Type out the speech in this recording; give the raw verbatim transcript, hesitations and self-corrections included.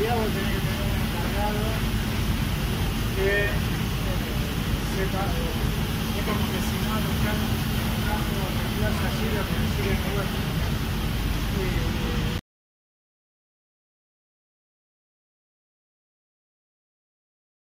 realidad vos tenés que tener un encargado que eh, sepa, es como que si no, los campos, los campos, las plazas allí lo que deciden, bueno, eh,